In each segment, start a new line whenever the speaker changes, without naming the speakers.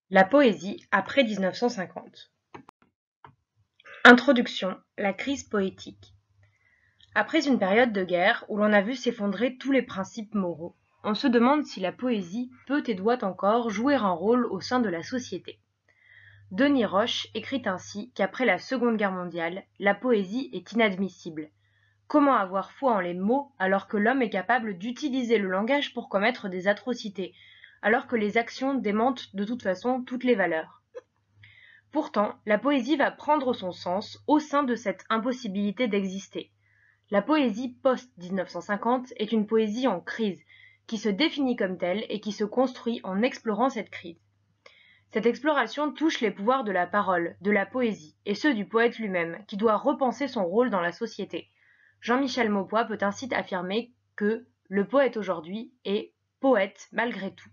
La poésie après 1950. Introduction, la crise poétique. Après une période de guerre où l'on a vu s'effondrer tous les principes moraux, on se demande si la poésie peut et doit encore jouer un rôle au sein de la société. Denis Roche écrit ainsi qu'après la Seconde Guerre mondiale, la poésie est inadmissible. Comment avoir foi en les mots alors que l'homme est capable d'utiliser le langage pour commettre des atrocités, alors que les actions démentent de toute façon toutes les valeurs? Pourtant, la poésie va prendre son sens au sein de cette impossibilité d'exister. La poésie post-1950 est une poésie en crise, qui se définit comme telle et qui se construit en explorant cette crise. Cette exploration touche les pouvoirs de la parole, de la poésie, et ceux du poète lui-même, qui doit repenser son rôle dans la société. Jean-Michel Maupoy peut ainsi affirmer que le poète aujourd'hui est poète malgré tout.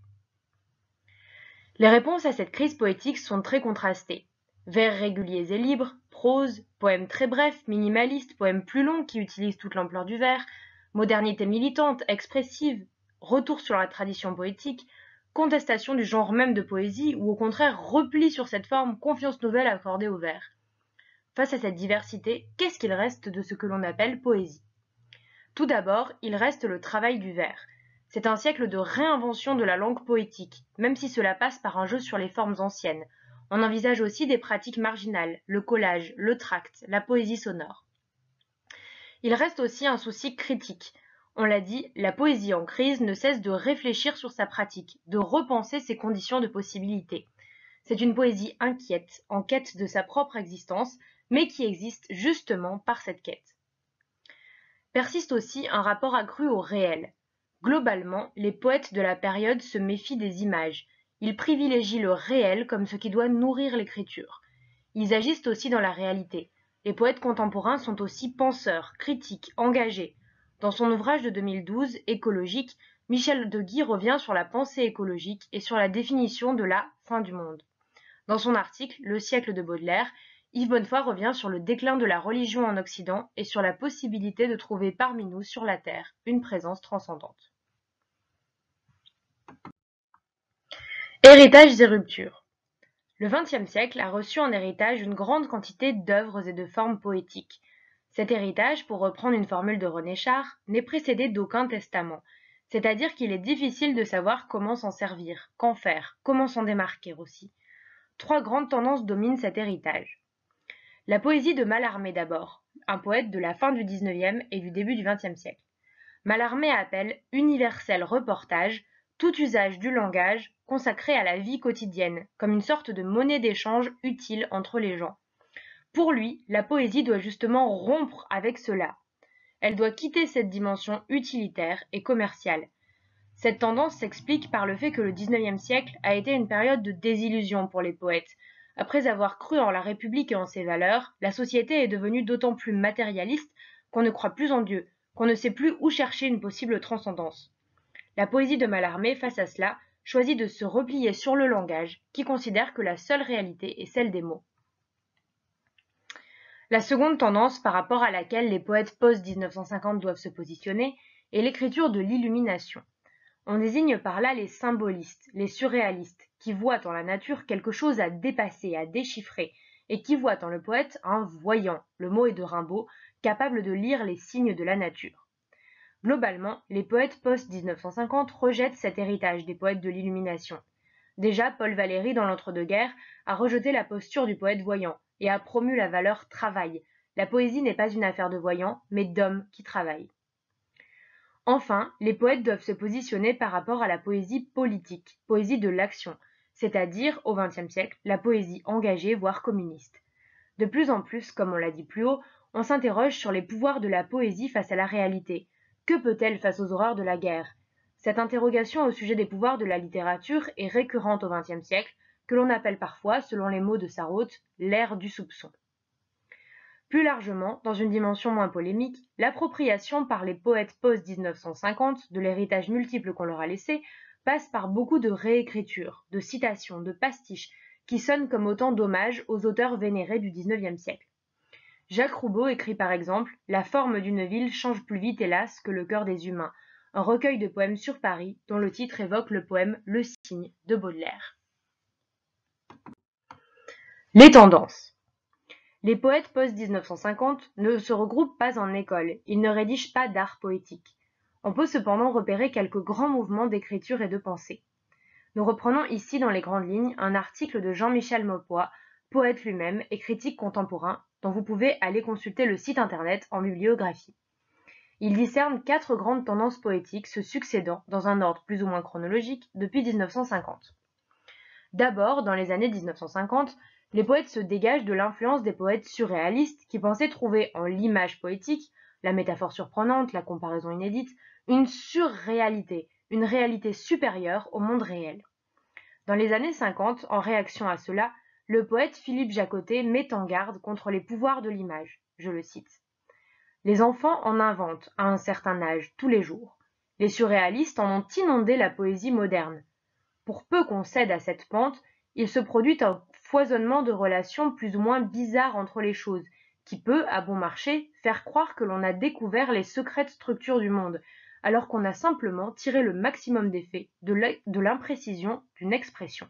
Les réponses à cette crise poétique sont très contrastées. Vers réguliers et libres, prose, poèmes très brefs, minimalistes, poèmes plus longs qui utilisent toute l'ampleur du vers, modernité militante, expressive, retour sur la tradition poétique, contestation du genre même de poésie ou au contraire repli sur cette forme, confiance nouvelle accordée au vers. Face à cette diversité, qu'est-ce qu'il reste de ce que l'on appelle poésie? Tout d'abord, il reste le travail du vers. C'est un siècle de réinvention de la langue poétique, même si cela passe par un jeu sur les formes anciennes. On envisage aussi des pratiques marginales, le collage, le tract, la poésie sonore. Il reste aussi un souci critique. On l'a dit, la poésie en crise ne cesse de réfléchir sur sa pratique, de repenser ses conditions de possibilité. C'est une poésie inquiète, en quête de sa propre existence, mais qui existe justement par cette quête. Persiste aussi un rapport accru au réel. Globalement, les poètes de la période se méfient des images. Ils privilégient le réel comme ce qui doit nourrir l'écriture. Ils agissent aussi dans la réalité. Les poètes contemporains sont aussi penseurs, critiques, engagés. Dans son ouvrage de 2012, Écologique, Michel de Guy revient sur la pensée écologique et sur la définition de la fin du monde. Dans son article Le siècle de Baudelaire, Yves Bonnefoy revient sur le déclin de la religion en Occident et sur la possibilité de trouver parmi nous sur la Terre une présence transcendante. Héritages et ruptures. Le XXe siècle a reçu en héritage une grande quantité d'œuvres et de formes poétiques. Cet héritage, pour reprendre une formule de René Char, n'est précédé d'aucun testament, c'est-à-dire qu'il est difficile de savoir comment s'en servir, qu'en faire, comment s'en démarquer aussi. Trois grandes tendances dominent cet héritage. La poésie de Mallarmé d'abord, un poète de la fin du XIXe et du début du XXe siècle. Mallarmé appelle universel reportage tout usage du langage consacré à la vie quotidienne, comme une sorte de monnaie d'échange utile entre les gens. Pour lui, la poésie doit justement rompre avec cela. Elle doit quitter cette dimension utilitaire et commerciale. Cette tendance s'explique par le fait que le XIXe siècle a été une période de désillusion pour les poètes. Après avoir cru en la République et en ses valeurs, la société est devenue d'autant plus matérialiste qu'on ne croit plus en Dieu, qu'on ne sait plus où chercher une possible transcendance. La poésie de Mallarmé, face à cela, choisit de se replier sur le langage, qui considère que la seule réalité est celle des mots. La seconde tendance par rapport à laquelle les poètes post-1950 doivent se positionner est l'écriture de l'illumination. On désigne par là les symbolistes, les surréalistes, qui voient en la nature quelque chose à dépasser, à déchiffrer, et qui voient en le poète un voyant, le mot est de Rimbaud, capable de lire les signes de la nature. Globalement, les poètes post-1950 rejettent cet héritage des poètes de l'illumination. Déjà, Paul Valéry, dans l'entre-deux-guerres, a rejeté la posture du poète voyant et a promu la valeur travail. La poésie n'est pas une affaire de voyants, mais d'hommes qui travaillent. Enfin, les poètes doivent se positionner par rapport à la poésie politique, poésie de l'action, c'est-à-dire, au XXe siècle, la poésie engagée, voire communiste. De plus en plus, comme on l'a dit plus haut, on s'interroge sur les pouvoirs de la poésie face à la réalité. Que peut-elle face aux horreurs de la guerre? Cette interrogation au sujet des pouvoirs de la littérature est récurrente au XXe siècle, que l'on appelle parfois, selon les mots de Sarraute, l'ère du soupçon. Plus largement, dans une dimension moins polémique, l'appropriation par les poètes post-1950 de l'héritage multiple qu'on leur a laissé passe par beaucoup de réécritures, de citations, de pastiches, qui sonnent comme autant d'hommages aux auteurs vénérés du XIXe siècle. Jacques Roubaud écrit par exemple « La forme d'une ville change plus vite, hélas, que le cœur des humains », un recueil de poèmes sur Paris dont le titre évoque le poème Le Cygne de Baudelaire. Les tendances. Les poètes post-1950 ne se regroupent pas en école, ils ne rédigent pas d'art poétique. On peut cependant repérer quelques grands mouvements d'écriture et de pensée. Nous reprenons ici dans les grandes lignes un article de Jean-Michel Maupoy, poète lui-même et critique contemporain, dont vous pouvez aller consulter le site internet en bibliographie. Il discerne 4 grandes tendances poétiques se succédant, dans un ordre plus ou moins chronologique, depuis 1950. D'abord, dans les années 1950, les poètes se dégagent de l'influence des poètes surréalistes qui pensaient trouver en l'image poétique, la métaphore surprenante, la comparaison inédite, une surréalité, une réalité supérieure au monde réel. Dans les années 50, en réaction à cela, le poète Philippe Jacotet met en garde contre les pouvoirs de l'image. Je le cite. Les enfants en inventent, à un certain âge, tous les jours. Les surréalistes en ont inondé la poésie moderne. Pour peu qu'on cède à cette pente, il se produit un foisonnement de relations plus ou moins bizarres entre les choses, qui peut, à bon marché, faire croire que l'on a découvert les secrètes structures du monde, alors qu'on a simplement tiré le maximum d'effet de l'imprécision d'une expression.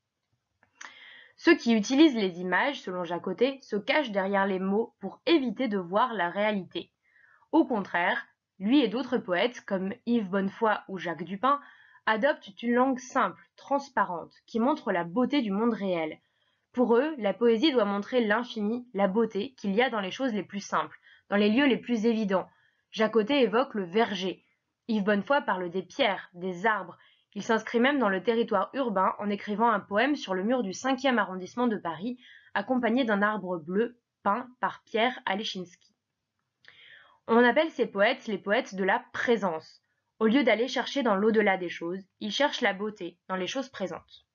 Ceux qui utilisent les images, selon Jacotet, se cachent derrière les mots pour éviter de voir la réalité. Au contraire, lui et d'autres poètes, comme Yves Bonnefoy ou Jacques Dupin, adoptent une langue simple, transparente, qui montre la beauté du monde réel. Pour eux, la poésie doit montrer l'infini, la beauté qu'il y a dans les choses les plus simples, dans les lieux les plus évidents. Jacotet évoque le verger. Yves Bonnefoy parle des pierres, des arbres. Il s'inscrit même dans le territoire urbain en écrivant un poème sur le mur du 5e arrondissement de Paris, accompagné d'un arbre bleu peint par Pierre Alechinsky. On appelle ces poètes les poètes de la présence. Au lieu d'aller chercher dans l'au-delà des choses, ils cherchent la beauté dans les choses présentes.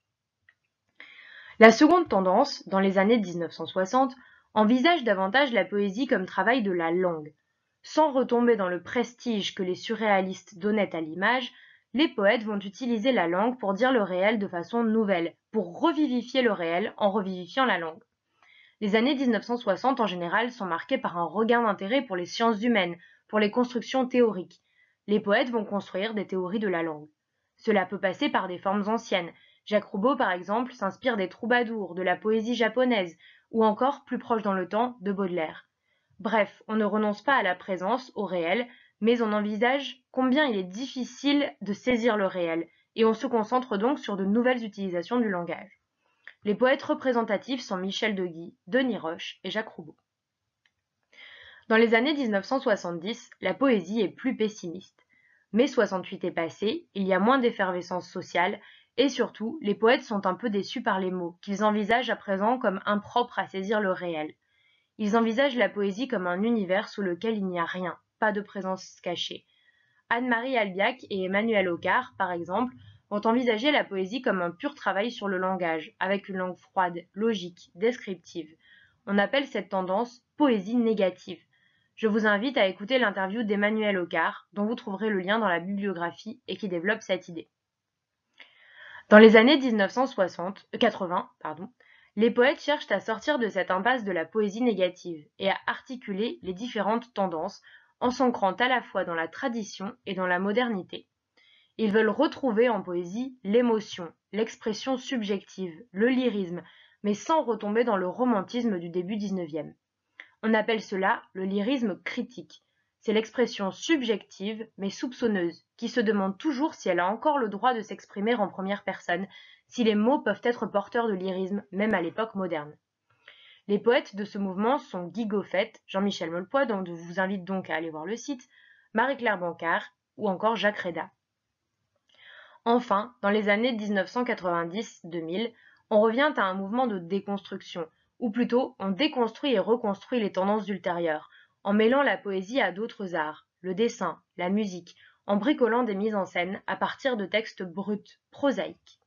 La seconde tendance, dans les années 1960, envisage davantage la poésie comme travail de la langue. Sans retomber dans le prestige que les surréalistes donnaient à l'image, les poètes vont utiliser la langue pour dire le réel de façon nouvelle, pour revivifier le réel en revivifiant la langue. Les années 1960 en général sont marquées par un regain d'intérêt pour les sciences humaines, pour les constructions théoriques. Les poètes vont construire des théories de la langue. Cela peut passer par des formes anciennes. Jacques Roubaud, par exemple, s'inspire des troubadours, de la poésie japonaise, ou encore, plus proche dans le temps, de Baudelaire. Bref, on ne renonce pas à la présence, au réel, mais on envisage combien il est difficile de saisir le réel, et on se concentre donc sur de nouvelles utilisations du langage. Les poètes représentatifs sont Michel Deguy, Denis Roche et Jacques Roubaud. Dans les années 1970, la poésie est plus pessimiste. Mai 68 est passé, il y a moins d'effervescence sociale, et surtout, les poètes sont un peu déçus par les mots, qu'ils envisagent à présent comme impropres à saisir le réel. Ils envisagent la poésie comme un univers sous lequel il n'y a rien, pas de présence cachée. Anne-Marie Albiach et Emmanuel Aucard, par exemple, vont envisager la poésie comme un pur travail sur le langage, avec une langue froide, logique, descriptive. On appelle cette tendance poésie négative. Je vous invite à écouter l'interview d'Emmanuel Aucard, dont vous trouverez le lien dans la bibliographie et qui développe cette idée. Dans les années 1980, les poètes cherchent à sortir de cette impasse de la poésie négative et à articuler les différentes tendances en s'ancrant à la fois dans la tradition et dans la modernité. Ils veulent retrouver en poésie l'émotion, l'expression subjective, le lyrisme, mais sans retomber dans le romantisme du début XIXe. On appelle cela le lyrisme critique. C'est l'expression subjective, mais soupçonneuse, qui se demande toujours si elle a encore le droit de s'exprimer en première personne, si les mots peuvent être porteurs de lyrisme, même à l'époque moderne. Les poètes de ce mouvement sont Guy Goffet, Jean-Michel Maupoy, dont je vous invite donc à aller voir le site, Marie-Claire Bancard ou encore Jacques Réda. Enfin, dans les années 1990-2000, on revient à un mouvement de déconstruction, ou plutôt on déconstruit et reconstruit les tendances ultérieures, en mêlant la poésie à d'autres arts, le dessin, la musique, en bricolant des mises en scène à partir de textes bruts, prosaïques.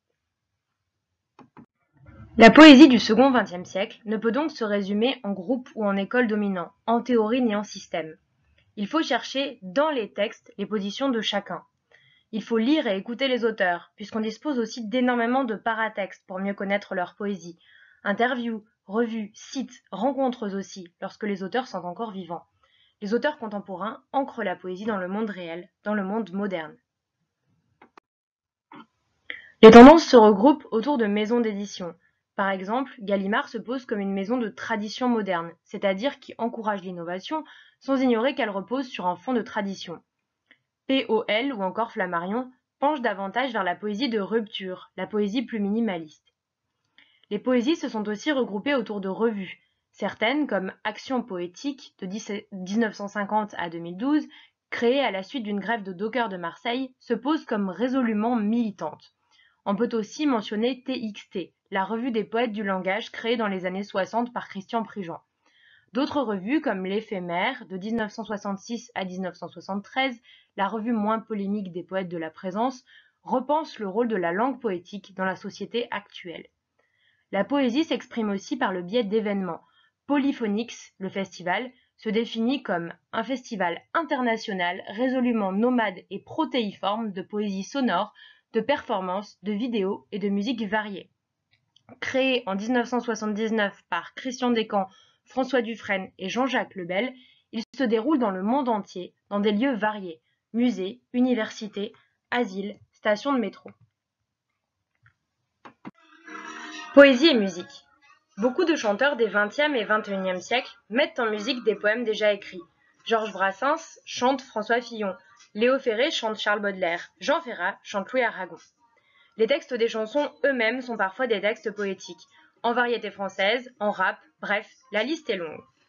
La poésie du second XXe siècle ne peut donc se résumer en groupe ou en école dominant, en théorie ni en système. Il faut chercher dans les textes les positions de chacun. Il faut lire et écouter les auteurs, puisqu'on dispose aussi d'énormément de paratextes pour mieux connaître leur poésie. Interviews, revues, sites, rencontres aussi, lorsque les auteurs sont encore vivants. Les auteurs contemporains ancrent la poésie dans le monde réel, dans le monde moderne. Les tendances se regroupent autour de maisons d'édition. Par exemple, Gallimard se pose comme une maison de tradition moderne, c'est-à-dire qui encourage l'innovation sans ignorer qu'elle repose sur un fond de tradition. POL ou encore Flammarion penchent davantage vers la poésie de rupture, la poésie plus minimaliste. Les poésies se sont aussi regroupées autour de revues. Certaines, comme Action poétique de 1950 à 2012, créée à la suite d'une grève de dockers de Marseille, se posent comme résolument militantes. On peut aussi mentionner TXT, la revue des poètes du langage créée dans les années 60 par Christian Prigent. D'autres revues comme l'Éphémère de 1966 à 1973, la revue moins polémique des poètes de la présence, repensent le rôle de la langue poétique dans la société actuelle. La poésie s'exprime aussi par le biais d'événements. Polyphonix, le festival, se définit comme un festival international résolument nomade et protéiforme de poésie sonore, de performances, de vidéos et de musique variée. Créé en 1979 par Christian Descamps, François Dufresne et Jean-Jacques Lebel, il se déroule dans le monde entier, dans des lieux variés, musées, universités, asiles, stations de métro. Poésie et musique. Beaucoup de chanteurs des XXe et XXIe siècles mettent en musique des poèmes déjà écrits. Georges Brassens chante François Fillon, Léo Ferré chante Charles Baudelaire, Jean Ferrat chante Louis Aragon. Les textes des chansons eux-mêmes sont parfois des textes poétiques, en variété française, en rap, bref, la liste est longue.